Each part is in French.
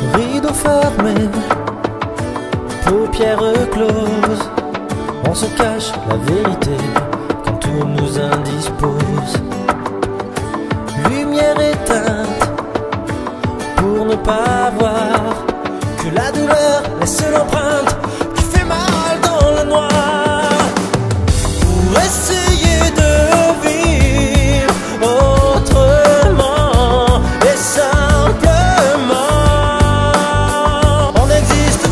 Rideau fermé, paupières closes, on se cache la vérité quand tout nous indispose. Lumière éteinte pour ne pas voir que la douleur laisse l'empreinte qui fait mal dans le noir. Pour essayer de vivre autrement et simplement, on n'existe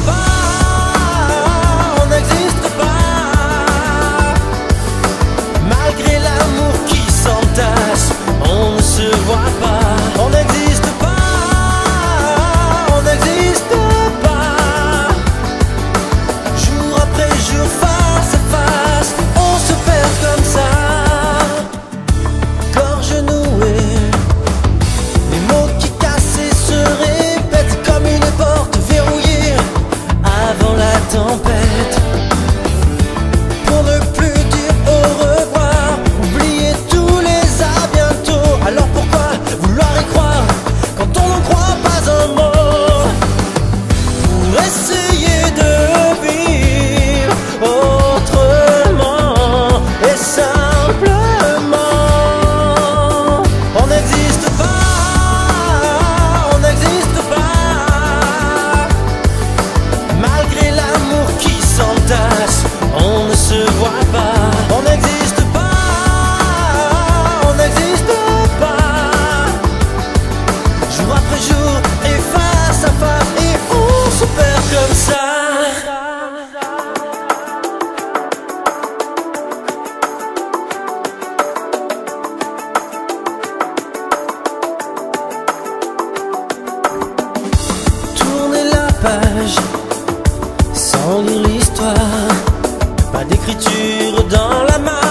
pas, malgré l'amour qui s'entasse, on ne se voit pas. On n'existe pas, jour après jour, face à face, on se perd comme ça. Gorge nouée, les mots qui cassent et se répètent comme une porte verrouillée avant la tempête. Pour ne plus dire au revoir, oublier tous les à bientôt. Alors pourquoi vouloir y croire quand on n'en croit pas un mot? Pour essayer de vivre autrement et simplement, on n'existe pas, malgré l'amour qui s'entasse, on ne se voit pas. On n'existe pas, jour après jour et face à face, et on se perd comme ça. Tourner la page sans lire l'histoire, pas d'écriture dans la main.